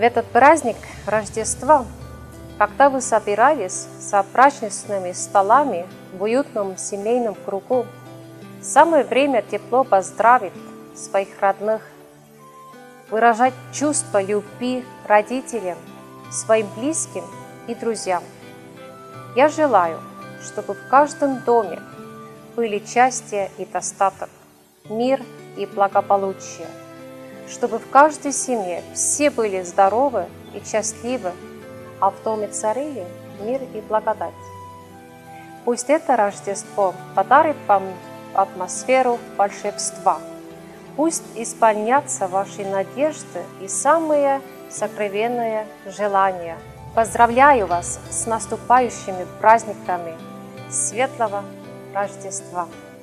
этот праздник Рождества, когда вы собирались за праздничными столами в уютном семейном кругу, самое время тепло поздравить своих родных, выражать чувство любви родителям, своим близким и друзьям. Я желаю, чтобы в каждом доме были счастье и достаток, мир и благополучие, чтобы в каждой семье все были здоровы и счастливы, а в доме царили мир и благодать. Пусть это Рождество подарит вам атмосферу волшебства. Пусть исполнятся ваши надежды и самые сокровенные желания. Поздравляю вас с наступающими праздниками Светлого Рождества!